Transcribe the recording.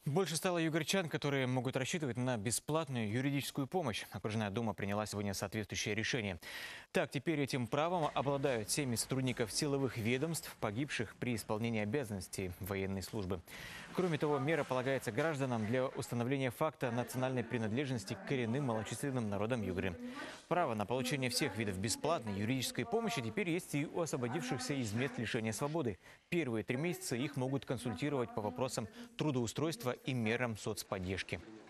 Больше стало югорчан, которые могут рассчитывать на бесплатную юридическую помощь. Окружная дума приняла сегодня соответствующее решение. Так, теперь этим правом обладают семьи сотрудников силовых ведомств, погибших при исполнении обязанностей военной службы. Кроме того, мера полагается гражданам для установления факта национальной принадлежности к коренным малочисленным народам Югры. Право на получение всех видов бесплатной юридической помощи теперь есть и у освободившихся из мест лишения свободы. Первые 3 месяца их могут консультировать по вопросам трудоустройства и мерам соцподдержки.